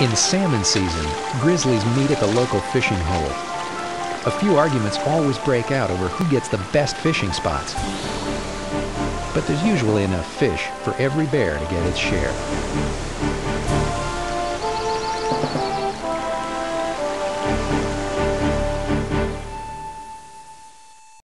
In salmon season, grizzlies meet at the local fishing hole. A few arguments always break out over who gets the best fishing spots. But there's usually enough fish for every bear to get its share.